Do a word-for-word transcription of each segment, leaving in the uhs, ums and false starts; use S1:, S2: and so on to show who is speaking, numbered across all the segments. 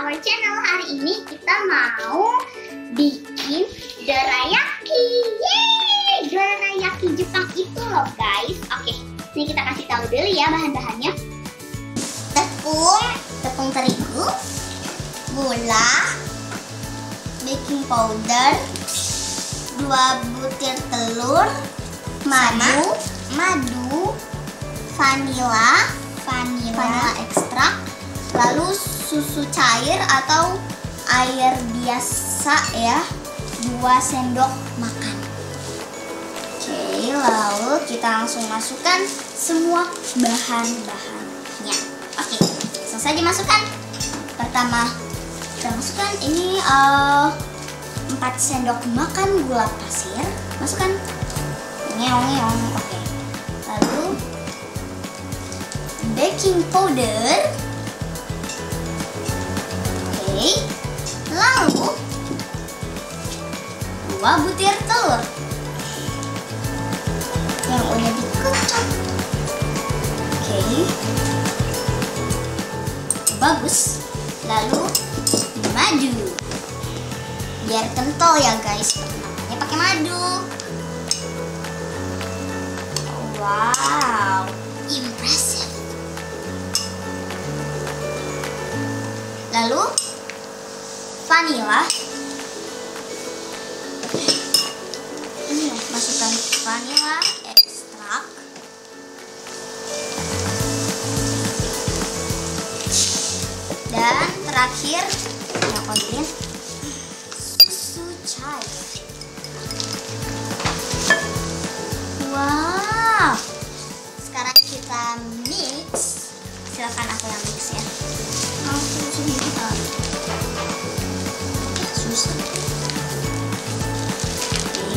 S1: our channel. Hari ini kita mau bikin dorayaki. Yeay, dorayaki Jepang itu loh guys. Oke, ini kita kasih tahu dulu ya bahan-bahannya. Tepung, tepung terigu, gula, baking powder, dua butir telur, madu, madu, vanila, vanila, vanila ekstrak, lalu susu cair atau air biasa ya, dua sendok makan. Oke, lalu kita langsung masukkan semua bahan-bahannya. Oke, langsung saja masukkan. Pertama kita masukkan ini uh, empat sendok makan gula pasir. Masukkan. Ngeong-ngeong. Oke. Lalu baking powder. Oke. Lalu dua butir telur yang udah dikocok. Oke. Bagus. Lalu madu. Biar kental ya guys. Makanya pakai madu. Wow, impressive. Lalu vanila. Ini ya, masukkan vanila ekstrak. Dan terakhir yang penting susu cair. Wow. Sekarang kita mix. Silakan aku yang mix ya. Oh, susunya kita. Susu. Oke.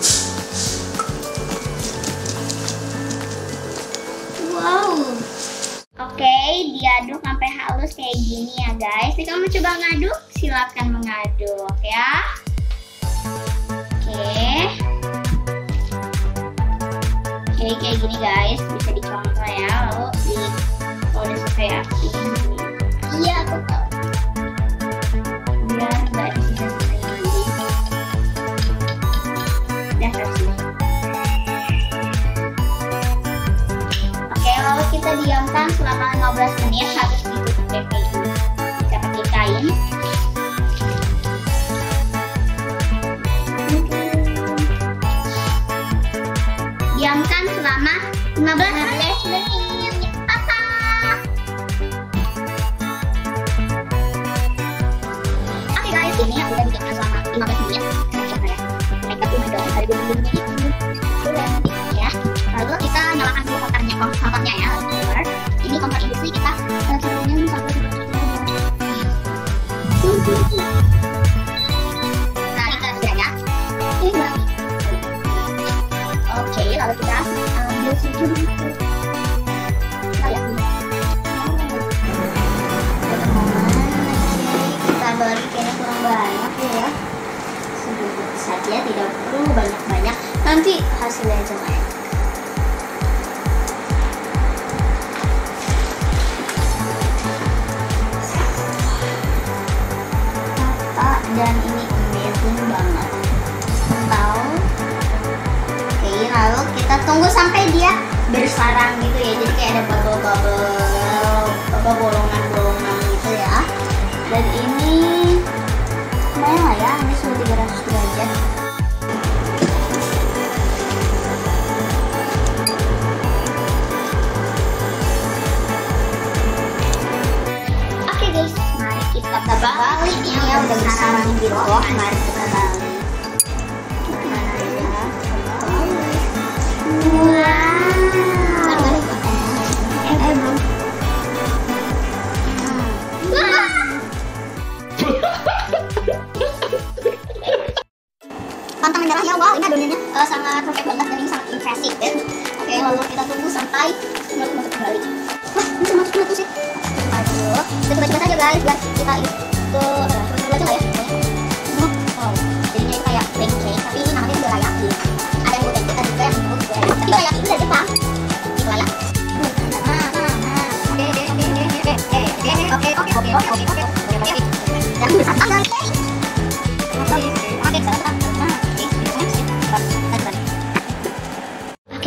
S1: Wow. Oke, diaduk sampai halus kayak gini ya guys. Jika kamu coba ngaduk, silakan mengaduk ya. Oke. Oke, kayak gini guys, bisa dicontoh ya. Lalu di kalau udah selesai api. Iya, aku tahu. Biar nggak disisa-sisanya lagi. Udah selesai. Oke, lalu kita diamkan selama lima belas menit, harus ditutup deh kayak gini. Bisa pakai kain. Diamkan selama lima belas menit. Papa. Oke guys, ini aku udah bikinnya selama lima belas menit. Coba ya. Mereka tuh dong ada bumbu-bumbunya ini. Ya. Lalu kita nyalakan dulu kompornya, kompornya ya. Ini kompor industri kita suhunya sampai nah ini kita sudah ya. Ini enggak. Oke, lalu kita ambil susu dulu. Kita lihat dulu. Kita balik kayaknya kurang banyak ya. Sedikit saja, tidak perlu banyak-banyak. Nanti hasilnya jelek. Dan ini amazing banget. Kental. Oke, lalu kita tunggu sampai dia bersarang gitu ya. Jadi kayak ada bubble-bubble, bubble bolongan-bolongan gitu ya. Dan ini lumayan lah ya. Ini suhu tiga ratus derajat. Oke guys, mari kita balik. Ini yang udah bersarang gitu. Mari kita balik. Pantang menyerahnya, wow ini adonannya uh, sangat perfect banget dan ini sangat impressive ya. Oke, lalu kita tunggu sampai masuk kembali. Wah, ini sama masuk sih. Aduh, kita coba-coba saja guys biar kita itu coba aja lah ya. Wow, jadinya itu kayak pancake tapi ini namanya dorayaki. Ada yang pancake, ada juga yang dorayaki. Tapi dorayaki itu dari Jepang. Gitu lah ya. Nah, nah, nah. Oke, oke, oke, oke, oke, oke, oke, oke, oke, oke, oke, oke, oke.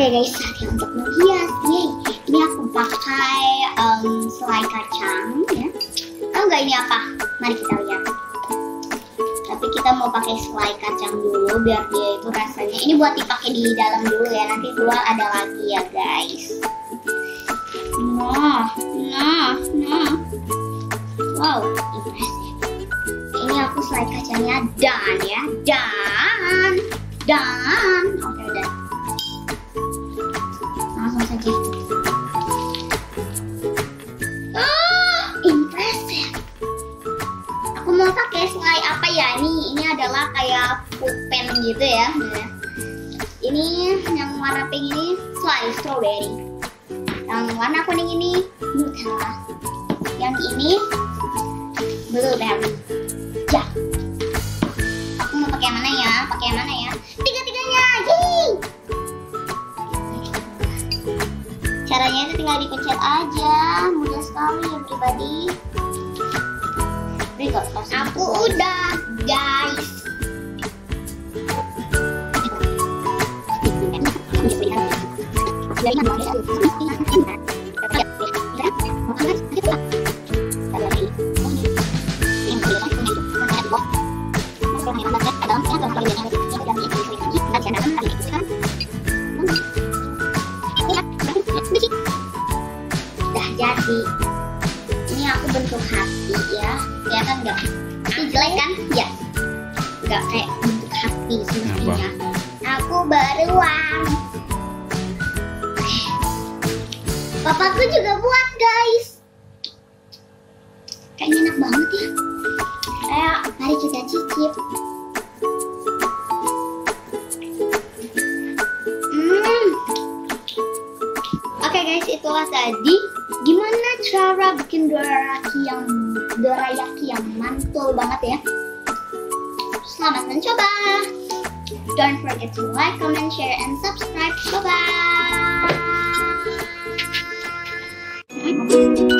S1: Oke guys, saatnya untuk menghias. Yeay. Ini aku pakai um, selai kacang ya. Tahu nggak ini apa? Mari kita lihat. Tapi kita mau pakai selai kacang dulu biar dia itu rasanya. Ini buat dipakai di dalam dulu ya. Nanti keluar ada lagi ya guys. Nah, nah, nah. Wow, impressive. Ini aku selai kacangnya dan ya, dan, dan. Oke udah. Langsung saja. Oh, impressive. Aku mau pakai selai apa ya? Ini, ini adalah kayak pulpen gitu ya. Nah, ini yang warna pink ini selai strawberry. Yang warna kuning ini Nutella. Yang ini blueberry. Ya. Aku mau pakai mana ya? Pakai mana ya? Tiga-tiganya. Yeay. Caranya itu tinggal dipencet aja. Mudah sekali ya pribadi. Aku udah, guys. Udah jadi. Ini aku bentuk hati ya. Kelihatan nggak? Ini jelek kan? Ya. Nggak kayak bentuk hati semestinya. Aku beruang. Papaku juga buat guys. Kayaknya enak banget ya. Ayo, mari kita cicip. Hmm. Oke guys, itulah tadi gimana cara bikin dorayaki yang dorayaki yang mantul banget ya. Selamat mencoba. Don't forget to like, comment, share, and subscribe. Bye bye.